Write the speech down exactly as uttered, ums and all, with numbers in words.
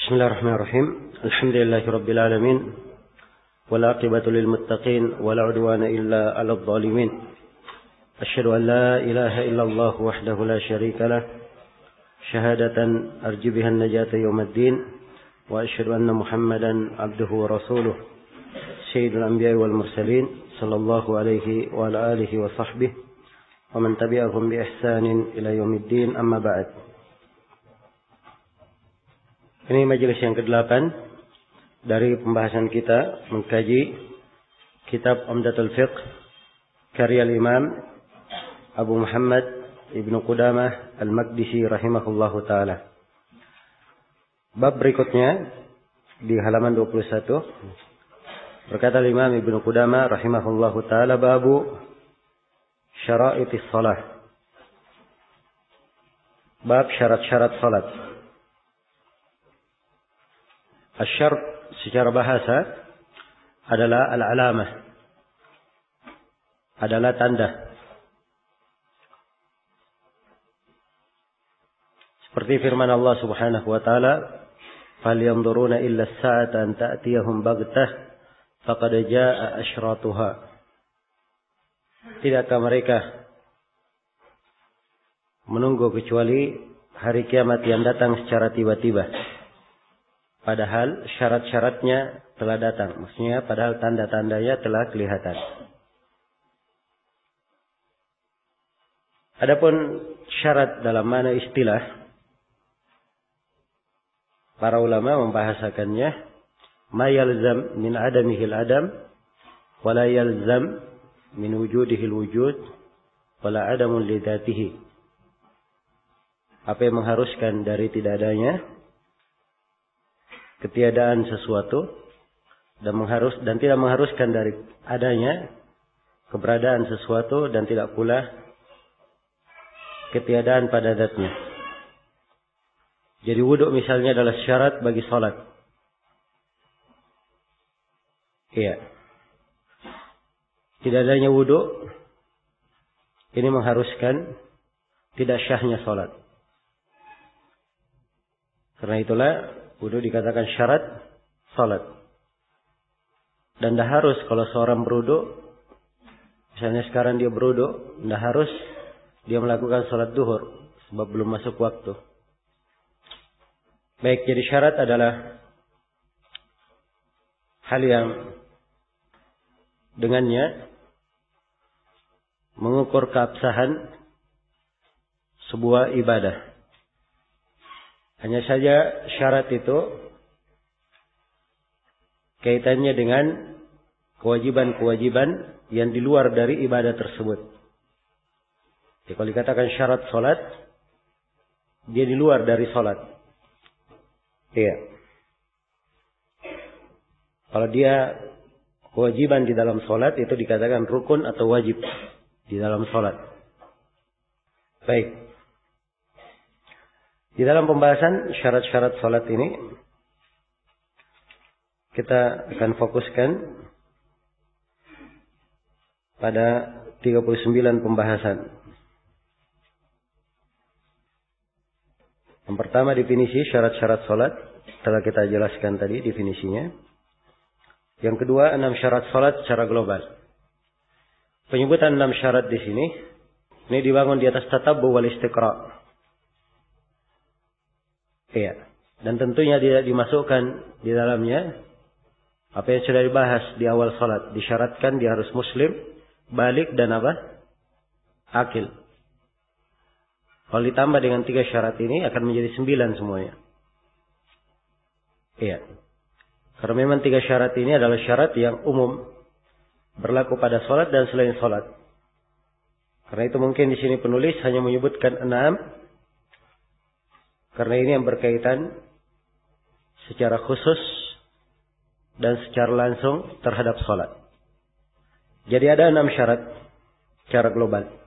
Bismillahirrahmanirrahim. Alhamdulillahirabbil alamin. Wal aqibatu lil muttaqin wa la udwana illa 'alal zalimin. Asyhadu an la ilaha illallah wahdahu la syarika lah. Syahadatan arju biha an-najata yaumiddin. Wa asyhadu anna Muhammadan 'abduhu wa rasuluh. Sayyidul anbiya'i wal mursalin sallallahu alaihi wa ala alihi wa sahbihi wa man tabi'ahum bi ihsanin ila yaumiddin. Amma ba'd. Ini majelis yang kedelapan dari pembahasan kita mengkaji kitab Umdatul Fiqh karya Imam Abu Muhammad Ibnu Qudamah Al-Maqdisi rahimahullahu taala. Bab berikutnya di halaman dua puluh satu berkata Imam Ibnu Qudamah rahimahullahu taala, babu syara'itis shalah. Bab syarat-syarat salat. Asy-syart secara bahasa adalah al-alamah, adalah tanda. Seperti firman Allah Subhanahu wa taala, "Falyanzuruna illa as-sa'ata an ta'tiyahum baghtah faqad jaa'a asyratuha." Tidakkah mereka menunggu kecuali hari kiamat yang datang secara tiba-tiba? Padahal syarat-syaratnya telah datang. Maksudnya padahal tanda-tandanya telah kelihatan. Adapun syarat dalam mana istilah, para ulama membahasakannya ma yalzam min adamihi al-adam wa la yalzam min wujudihi al-wujud wa la adamun li dzatihi. Apa yang mengharuskan dari tidak adanya ketiadaan sesuatu dan mengharus dan tidak mengharuskan dari adanya keberadaan sesuatu dan tidak pula ketiadaan pada zatnya. Jadi wudhu misalnya adalah syarat bagi salat. Iya. Tidak adanya wudhu ini mengharuskan tidak syahnya salat. Karena itulah wudhu dikatakan syarat salat. Dan tidak harus kalau seorang berwudhu, misalnya sekarang dia berwudhu, tidak harus dia melakukan salat duhur sebab belum masuk waktu. Baik, jadi syarat adalah hal yang dengannya mengukur keabsahan sebuah ibadah. Hanya saja syarat itu kaitannya dengan kewajiban-kewajiban yang di luar dari ibadah tersebut. Jadi kalau dikatakan syarat salat, dia di luar dari salat. Iya. Kalau dia kewajiban di dalam salat itu dikatakan rukun atau wajib di dalam salat. Baik. Di dalam pembahasan syarat-syarat salat ini kita akan fokuskan pada tiga puluh sembilan pembahasan. Yang pertama definisi syarat-syarat salat telah kita jelaskan tadi definisinya. Yang kedua enam syarat salat secara global. Penyebutan enam syarat di sini ini dibangun di atas tatabbu wal istiqra'. Iya. Dan tentunya tidak dimasukkan di dalamnya apa yang sudah dibahas di awal salat. Disyaratkan dia harus muslim, balik dan apa? Akil. Kalau ditambah dengan tiga syarat ini akan menjadi sembilan semuanya. Iya. Karena memang tiga syarat ini adalah syarat yang umum berlaku pada salat dan selain salat. Karena itu mungkin di sini penulis hanya menyebutkan enam. Karena ini yang berkaitan secara khusus dan secara langsung terhadap salat. Jadi ada enam syarat secara global.